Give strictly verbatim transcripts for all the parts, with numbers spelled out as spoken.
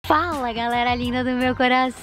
Fala, galera linda do meu coração!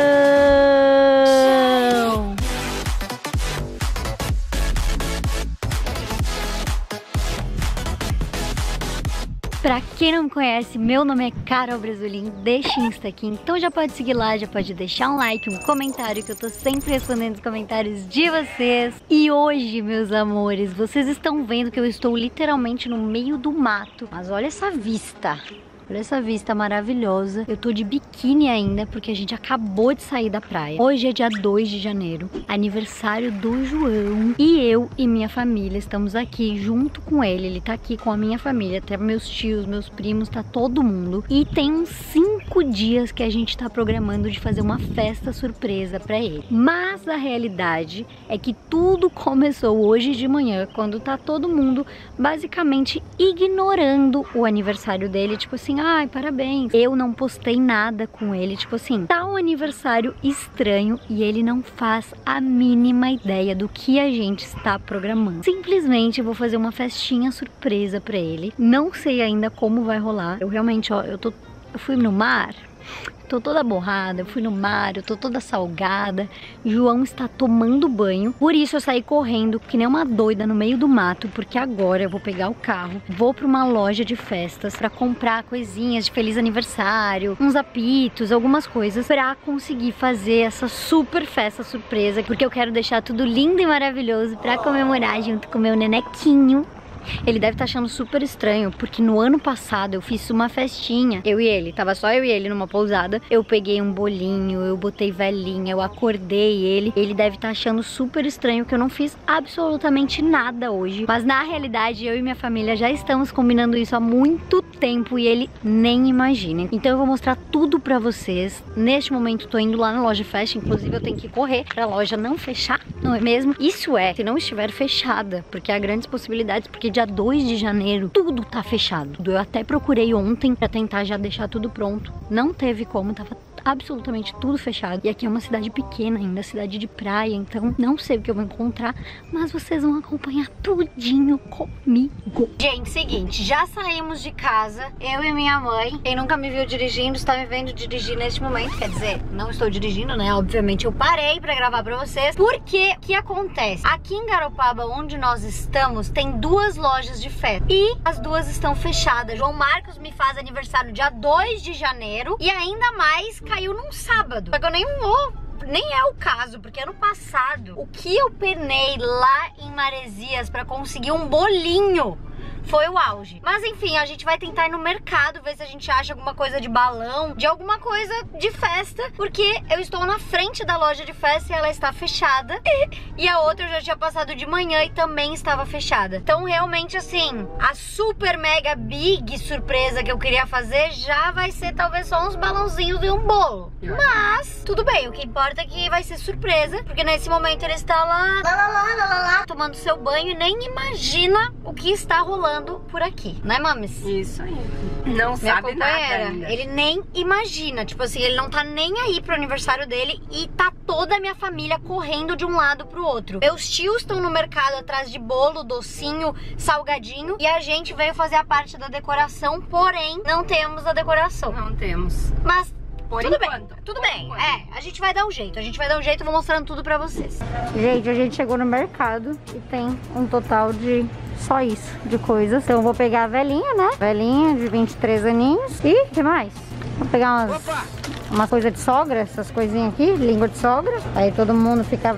Pra quem não me conhece, meu nome é Carol Brasolim, deixa o Insta aqui, então já pode seguir lá, já pode deixar um like, um comentário, que eu tô sempre respondendo os comentários de vocês. E hoje, meus amores, vocês estão vendo que eu estou literalmente no meio do mato, mas olha essa vista! Olha essa vista maravilhosa. Eu tô de biquíni ainda, porque a gente acabou de sair da praia. Hoje é dia dois de janeiro, aniversário do João. E eu e minha família estamos aqui junto com ele. Ele tá aqui com a minha família, até meus tios, meus primos, tá todo mundo. E tem uns cinco dias que a gente tá programando de fazer uma festa surpresa pra ele. Mas a realidade é que tudo começou hoje de manhã, quando tá todo mundo basicamente ignorando o aniversário dele. Tipo assim, ai, parabéns. Eu não postei nada com ele, tipo assim, tá um aniversário estranho e ele não faz a mínima ideia do que a gente está programando. Simplesmente vou fazer uma festinha surpresa pra ele. Não sei ainda como vai rolar. Eu realmente, ó, eu tô, eu fui no mar. Tô toda borrada, eu fui no mar, eu tô toda salgada. João está tomando banho. Por isso eu saí correndo que nem uma doida no meio do mato, porque agora eu vou pegar o carro, vou pra uma loja de festas pra comprar coisinhas de feliz aniversário, uns apitos, algumas coisas pra conseguir fazer essa super festa surpresa, porque eu quero deixar tudo lindo e maravilhoso pra comemorar junto com o meu nenequinho. Ele deve estar achando super estranho, porque no ano passado eu fiz uma festinha, eu e ele, tava só eu e ele numa pousada. Eu peguei um bolinho, eu botei velhinha, eu acordei ele. Ele deve estar achando super estranho que eu não fiz absolutamente nada hoje. Mas na realidade eu e minha família já estamos combinando isso há muito tempo e ele nem imagina. Então eu vou mostrar tudo pra vocês. Neste momento tô indo lá na loja fecha, inclusive eu tenho que correr pra loja não fechar, não é mesmo? Isso é, se não estiver fechada, porque há grandes possibilidades, porque dia dois de janeiro tudo tá fechado. Eu até procurei ontem pra tentar já deixar tudo pronto. Não teve como, tava absolutamente tudo fechado. E aqui é uma cidade pequena ainda, cidade de praia, então não sei o que eu vou encontrar, mas vocês vão acompanhar tudinho comigo. Gente, seguinte, já saímos de casa, eu e minha mãe. Quem nunca me viu dirigindo, está me vendo dirigir neste momento. Quer dizer, não estou dirigindo, né? Obviamente eu parei pra gravar pra vocês, porque o que acontece? Aqui em Garopaba, onde nós estamos, tem duas lojas de festa e as duas estão fechadas. João Marcos me faz aniversário dia dois de janeiro e ainda mais caiu num sábado. Só que eu nem vou, nem é o caso, porque ano passado o que eu penei lá em Maresias pra conseguir um bolinho foi o auge. Mas enfim, a gente vai tentar ir no mercado, ver se a gente acha alguma coisa de balão, de alguma coisa de festa, porque eu estou na frente da loja de festa e ela está fechada. E a outra eu já tinha passado de manhã e também estava fechada. Então realmente assim, a super mega big surpresa que eu queria fazer já vai ser talvez só uns balãozinhos e um bolo. Mas tudo bem, o que importa é que vai ser surpresa, porque nesse momento ele está lá, lá, lá, lá, lá, lá, lá tomando seu banho e nem imagina o que está rolando por aqui, né, mames? Isso aí. Não sabe nada ainda. Ele nem imagina, tipo assim, ele não tá nem aí pro aniversário dele e tá toda a minha família correndo de um lado pro outro. Meus tios estão no mercado atrás de bolo, docinho, salgadinho e a gente veio fazer a parte da decoração, porém não temos a decoração. Não temos. Mas Por tudo enquanto. bem, tudo Por bem. enquanto. É, a gente vai dar um jeito, a gente vai dar um jeito, eu vou mostrando tudo pra vocês. Gente, a gente chegou no mercado e tem um total de só isso, de coisas. Então eu vou pegar a velhinha, né? Velhinha de vinte e três aninhos. E o que mais? Vou pegar umas, umas coisas de sogra, essas coisinhas aqui, língua de sogra. Aí todo mundo fica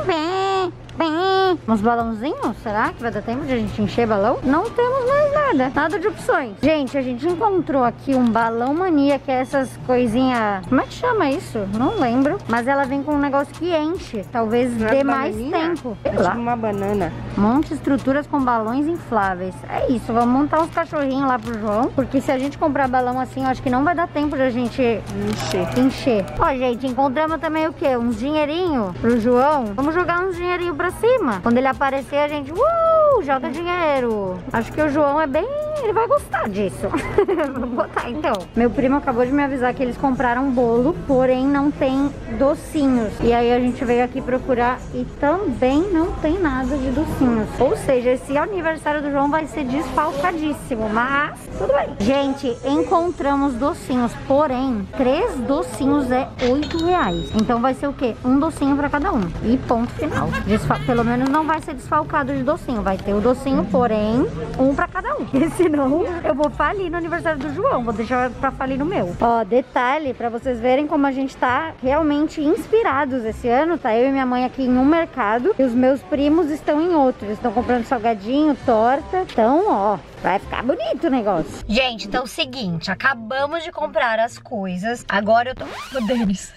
bem, bem. Uns balãozinhos, será que vai dar tempo de a gente encher balão? Não temos mais nada, nada de opções. Gente, a gente encontrou aqui um balão mania, que é essas coisinhas, como é que chama isso? Não lembro, mas ela vem com um negócio que enche, talvez Não dê é mais bananinha? tempo. Sei É lá. tipo uma banana. Monte de estruturas com balões infláveis. É isso, vamos montar uns cachorrinhos lá pro João, porque se a gente comprar balão assim, eu acho que não vai dar tempo de a gente Encher. encher. Ó, gente, encontramos também o quê? Uns dinheirinho pro João. Vamos jogar uns dinheirinho pra cima. Quando ele aparecer, a gente, uh, joga dinheiro. Acho que o João é bem... ele vai gostar disso. Vou botar então. Meu primo acabou de me avisar que eles compraram bolo, porém não tem docinhos. E aí a gente veio aqui procurar e também não tem nada de docinhos. Ou seja, esse aniversário do João vai ser desfalcadíssimo, mas tudo bem. Gente, encontramos docinhos, porém, três docinhos é oito reais. Então vai ser o quê? Um docinho pra cada um. E ponto final. Desfal... Pelo menos não vai ser desfalcado de docinho. Vai ter o docinho, porém, um pra cada um. Porque senão eu vou falir no aniversário do João. Vou deixar pra falir no meu. Ó, detalhe, pra vocês verem como a gente tá realmente inspirados esse ano. Tá eu e minha mãe aqui em um mercado e os meus primos estão em outro. Eles estão comprando salgadinho, torta. Então, ó, vai ficar bonito o negócio. Gente, então é o seguinte, acabamos de comprar as coisas. Agora eu tô... O Denis.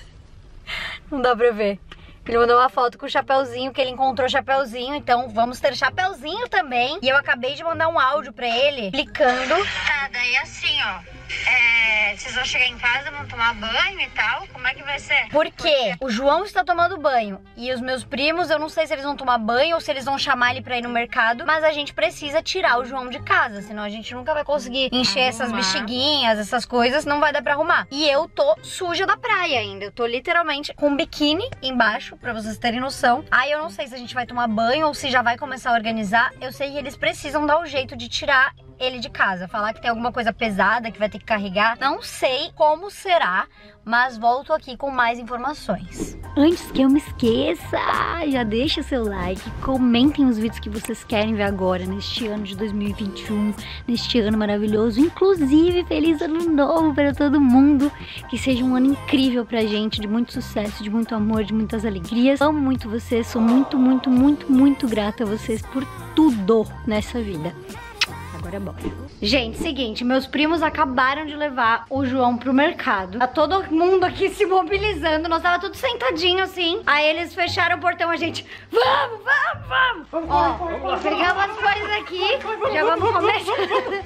Não dá pra ver. Ele mandou uma foto com o chapeuzinho, que ele encontrou o chapeuzinho. Então vamos ter chapeuzinho também. E eu acabei de mandar um áudio pra ele explicando. Tá, daí assim, ó. É, vocês vão chegar em casa, vão tomar banho e tal? Como é que vai ser? Porque o João está tomando banho e os meus primos, eu não sei se eles vão tomar banho ou se eles vão chamar ele pra ir no mercado, mas a gente precisa tirar o João de casa, senão a gente nunca vai conseguir encher essas bexiguinhas, essas coisas, não vai dar pra arrumar. E eu tô suja da praia ainda, eu tô literalmente com um biquíni embaixo, pra vocês terem noção. Aí eu não sei se a gente vai tomar banho ou se já vai começar a organizar. Eu sei que eles precisam dar o jeito de tirar ele de casa, falar que tem alguma coisa pesada que vai ter que carregar. Não sei como será, mas volto aqui com mais informações. Antes que eu me esqueça, já deixa seu like, comentem os vídeos que vocês querem ver agora, neste ano de dois mil e vinte e um, neste ano maravilhoso. Inclusive, feliz ano novo para todo mundo, que seja um ano incrível pra gente, de muito sucesso, de muito amor, de muitas alegrias. Amo muito vocês, sou muito, muito, muito, muito grata a vocês por tudo nessa vida. Agora bora. Gente, seguinte, meus primos acabaram de levar o João pro mercado. Tá todo mundo aqui se mobilizando. Nós tava tudo sentadinho assim. Aí eles fecharam o portão, a gente, vamos, vamos, vamos. Ó, pegamos as coisas aqui. Já vamos começar.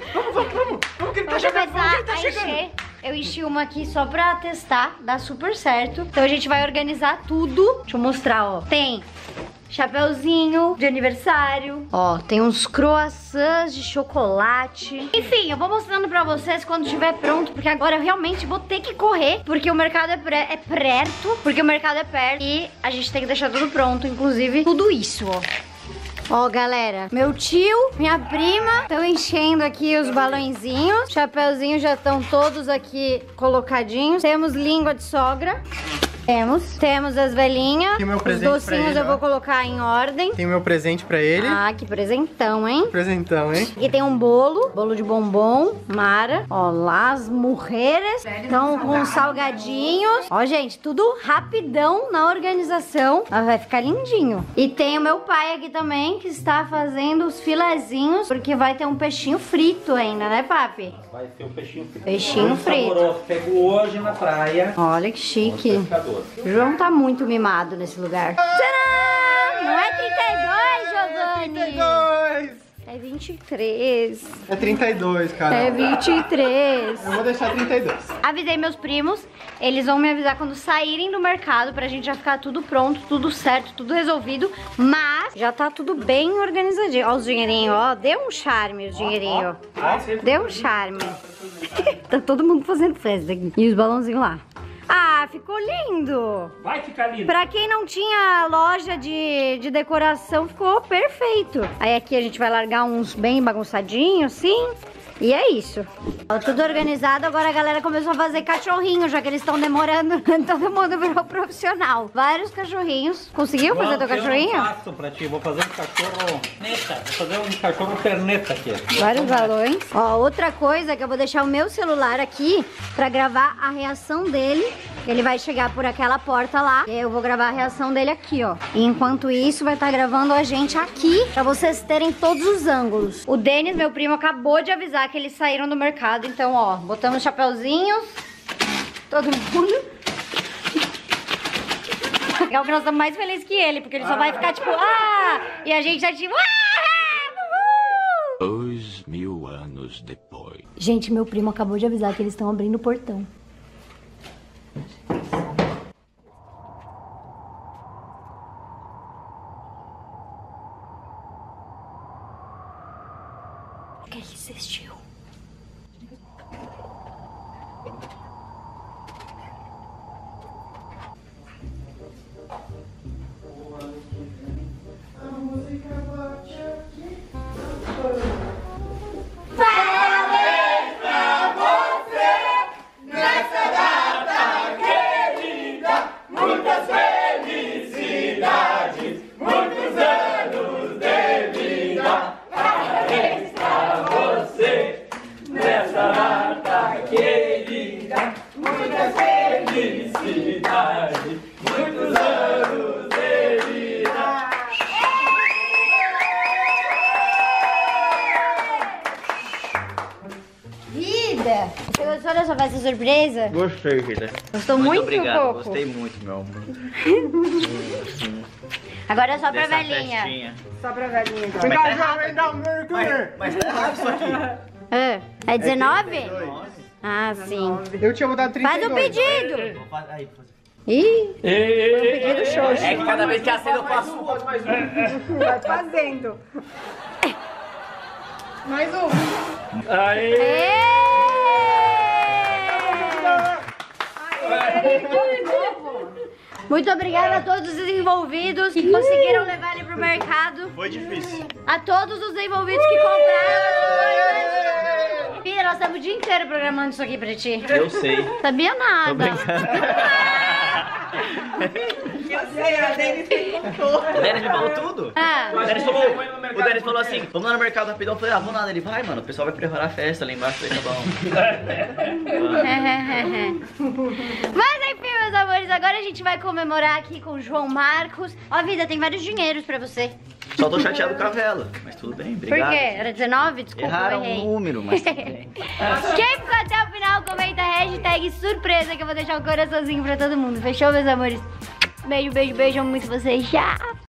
Vamos começar a encher. Eu enchi uma aqui só pra testar, dá super certo. Então a gente vai organizar tudo. Deixa eu mostrar, ó. Tem chapeuzinho de aniversário. Ó, tem uns croissants de chocolate. Enfim, eu vou mostrando pra vocês quando estiver pronto, porque agora eu realmente vou ter que correr, porque o mercado é, pré, é perto, porque o mercado é perto e a gente tem que deixar tudo pronto, inclusive tudo isso, ó. Ó, galera, meu tio, minha prima estão enchendo aqui os balõezinhos. Chapeuzinhos já estão todos aqui colocadinhos. Temos língua de sogra. Temos. Temos as velhinhas. Tem meu presente. Os docinhos ele, eu ó. vou colocar em ordem. Tem meu presente pra ele. Ah, que presentão, hein? Presentão, hein? Aqui tem um bolo. Bolo de bombom. Mara. Ó, lá as mulheres. Estão com salgadinhos. Ó, gente, tudo rapidão na organização. Ah, vai ficar lindinho. E tem o meu pai aqui também, que está fazendo os filezinhos, porque vai ter um peixinho frito ainda, né, papi? Vai ter um peixinho frito. Peixinho frito. Saboroso. Pego hoje na praia. Olha que chique. O João tá muito mimado nesse lugar. Tcharam! Não é trinta e dois, Giovanni? trinta e dois! É vinte e três. É trinta e dois, cara. É vinte e três. Eu vou deixar trinta e dois. Avisei meus primos. Eles vão me avisar quando saírem do mercado, pra gente já ficar tudo pronto, tudo certo, tudo resolvido. Mas já tá tudo bem organizadinho. Ó os dinheirinhos, ó. Deu um charme os dinheirinhos. Deu um charme. Tá todo mundo fazendo festa aqui. E os balãozinhos lá. Ah, ficou lindo. Vai ficar lindo. Pra quem não tinha loja de, de decoração, ficou perfeito. Aí aqui a gente vai largar uns bem bagunçadinhos, assim. E é isso. Ó, tudo organizado, agora a galera começou a fazer cachorrinho, já que eles estão demorando. Todo mundo virou profissional. Vários cachorrinhos. Conseguiu fazer teu cachorrinho? Eu faço pra ti, vou fazer um cachorro neta. Vou fazer um cachorro perneta aqui. Vários balões. Ó, outra coisa que eu vou deixar o meu celular aqui pra gravar a reação dele. Ele vai chegar por aquela porta lá. E eu vou gravar a reação dele aqui, ó. E enquanto isso, vai estar gravando a gente aqui, pra vocês terem todos os ângulos. O Denis, meu primo, acabou de avisar que eles saíram do mercado. Então, ó, botamos chapeuzinhos. Todo mundo. Legal que nós estamos mais felizes que ele, porque ele só vai ficar tipo, ah! E a gente já tipo, ah! Uhul! Dois mil anos depois. Gente, meu primo acabou de avisar que eles estão abrindo o portão. sua festa surpresa? Gostei, filha. Gostou Muito muito, obrigado, Coco? gostei muito, meu amor. Agora é só pra Dessa velhinha. festinha. Só pra velhinha agora. Mas tá errado, mas, mas tá errado isso aqui. É, é dezenove? Ah, sim. Eu tinha botado trinta Faz e o dois. pedido. Vou fazer- aí, vou fazer. Ih, Pedido xoxo. É que cada vez que acende eu passo o outro mais um. Vai fazendo. Mais um. Aê! Ê! Muito obrigada a todos os envolvidos que conseguiram levar ele pro mercado. Foi difícil. A todos os envolvidos que compraram. Filha, nós estamos o dia inteiro programando isso aqui pra ti. Eu sei. Sabia nada. O Denis me falou tudo. Ah. O Denis falou, o Denis falou assim, vamos lá no mercado rapidão. Eu falei, ah, vamos lá. Ele vai, mano, o pessoal vai preparar a festa lá embaixo. Eu falei, tá bom. Mas enfim, meus amores, agora a gente vai comemorar aqui com o João Marcos. Ó, vida, tem vários dinheiros pra você. Só tô chateado com a vela, mas tudo bem, Por obrigado. quê? Era dezenove? Desculpa, Erraram eu errei. o número, mas tudo bem. Quem ficou até o final, comenta hashtag surpresa, que eu vou deixar o coraçãozinho pra todo mundo. Fechou, meus amores? Beijo, beijo, beijo. Amo muito vocês. Tchau!